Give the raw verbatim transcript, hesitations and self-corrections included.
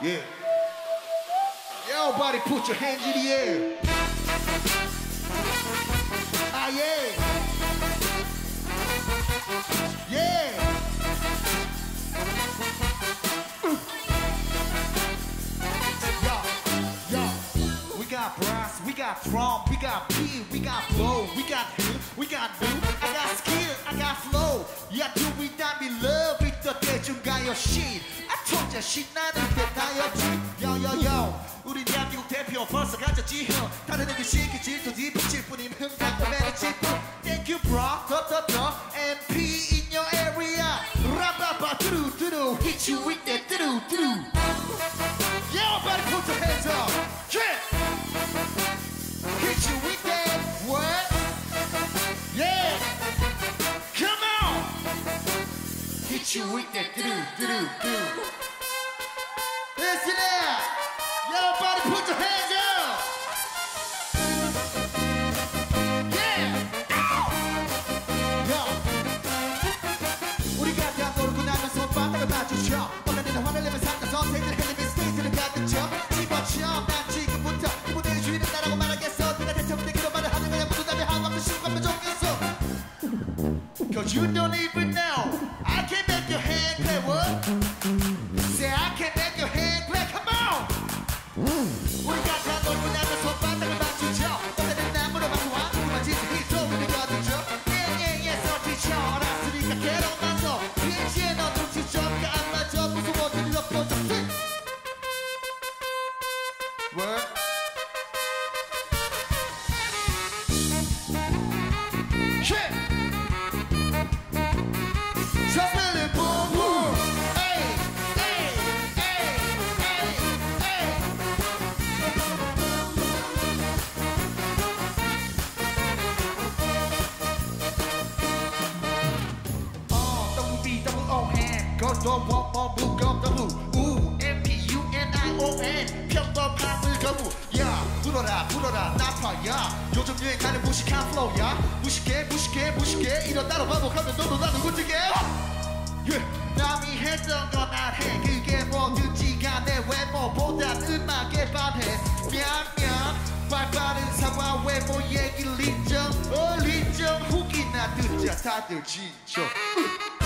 Yeah. Everybody put your hands in the air. Ah, yeah. Yeah. Yo, yo. We got brass, we got drum, we got beat, we got blow, we got hit, we got new. I got skill, I got flow. Yeah, do we not be love with the 대중가요 shit. I told ya 신나는 때 다였지. Yo, yo, yo. 우리 대한민국 대표 벌써 가졌지 형. 다른 애들 시기 질투 뒤붙일 뿐임 흥당고 매는 질투. Thank you bro, 더 더 더. 엠 피 in your area. 라바바 뚜루 뚜루. Hit you with that 뚜루 뚜루. Yeah, everybody put your hands up. Yeah. Hit you with that what? Yeah. Come on. Hit you with that 뚜루 뚜루 뚜루. Listen now. Everybody put your hands up! Yeah! Yo! 우리가 다 모르고 나면 손바닥을 맞추죠. 어른이는 화를 내면 상가 선택을 해내면 스테이지를 가득 쳐. 집어쳐 난 지금부터 이 무대의 주인은 나라고 말하겠어. 네가 대처부터 그런 말을 하는 거야. 모두 다음에 하고 신고하면 좋겠어. Cause you don't even know I can make your hand clap. What? Say I can make your hand clap. Come on! 우리가 다 놀고 나면 손바닥을 맞추죠. 너네는 나무로 맞춰와 그만 짓을 히트로를 거두죠. 예예예 서티쳐 알았으니까 괴로운 나서 빈지에 너 눈치 좀가 안 맞아 무서워 들렸고 좀 What? Shit! Something boom boom. Hey, hey, hey, hey, hey. 어, double B, double O N. Go to one more move, go double. 우, M P U N I O N. 평범함을 거부. 야, 불어라, 불어라, 나파야. 요즘 유행하는 무식한 플로우야. 무식해, 무식해, 무식해. 이런 나로 반복하면 너도 나도 웃지게. Yeah. 남이 했던 건 안 해. 그게 뭐든지 간에 외모보다 음악에 반해. 명명 발빠른 사과 외모 얘기를 인정. 어, 인정 후기나 듣자 다들 진정.